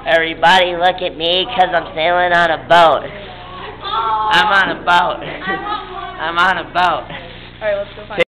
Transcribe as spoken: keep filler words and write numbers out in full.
Everybody look at me, cause I'm sailing on a boat. I'm on a boat. I'm on a boat. Alright, let's go find